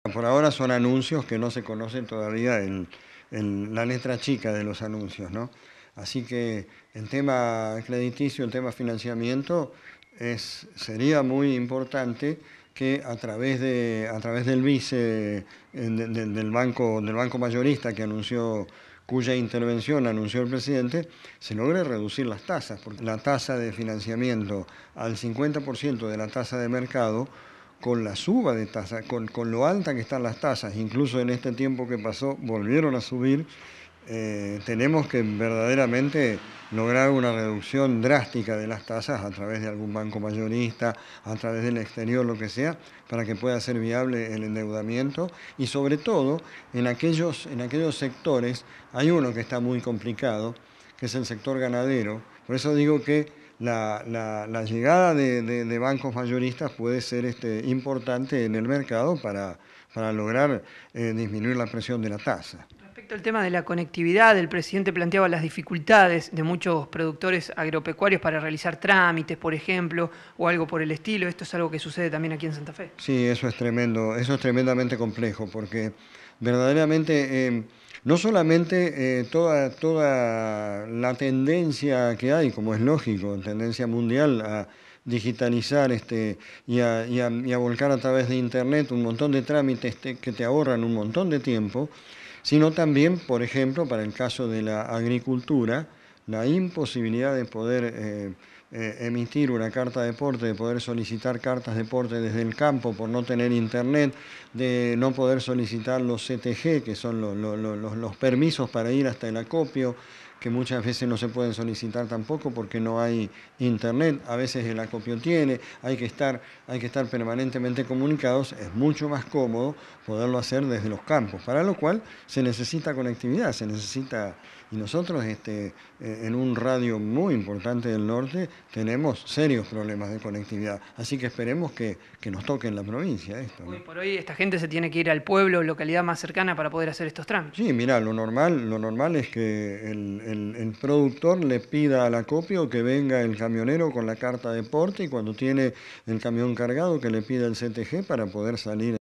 Por ahora son anuncios que no se conocen todavía la letra chica de los anuncios, ¿no? Así que el tema crediticio, el tema financiamiento, sería muy importante que a través del vice del banco mayorista cuya intervención anunció el presidente, se logre reducir las tasas, porque la tasa de financiamiento al 50% de la tasa de mercado, con la suba de tasas, con lo alta que están las tasas, incluso en este tiempo que pasó volvieron a subir. Tenemos que verdaderamente lograr una reducción drástica de las tasas a través de algún banco mayorista, a través del exterior, lo que sea, para que pueda ser viable el endeudamiento y sobre todo en aquellos sectores. Hay uno que está muy complicado, que es el sector ganadero. Por eso digo que la llegada de bancos mayoristas puede ser importante en el mercado para lograr disminuir la presión de la tasa. Respecto al tema de la conectividad, el presidente planteaba las dificultades de muchos productores agropecuarios para realizar trámites, por ejemplo, o algo por el estilo. Esto es algo que sucede también aquí en Santa Fe. Sí, eso es tremendo, eso es tremendamente complejo, porque verdaderamente no solamente toda la tendencia que hay, como es lógico, tendencia mundial a digitalizar y a volcar a través de Internet un montón de trámites que te ahorran un montón de tiempo, sino también, por ejemplo, para el caso de la agricultura, la imposibilidad de poder emitir una carta de porte, de poder solicitar cartas de porte desde el campo por no tener internet, de no poder solicitar los CTG, que son los permisos para ir hasta el acopio, que muchas veces no se pueden solicitar tampoco porque no hay internet. A veces el acopio tiene, hay que estar permanentemente comunicados. Es mucho más cómodo poderlo hacer desde los campos, para lo cual se necesita conectividad, y nosotros en un radio muy importante del norte tenemos serios problemas de conectividad, así que esperemos que nos toque en la provincia esto, ¿no? Hoy por hoy esta gente se tiene que ir al pueblo, localidad más cercana para poder hacer estos trámites. Sí, mirá, lo normal es que el productor le pida al acopio que venga el camionero con la carta de porte, y cuando tiene el camión cargado que le pida el CTG para poder salir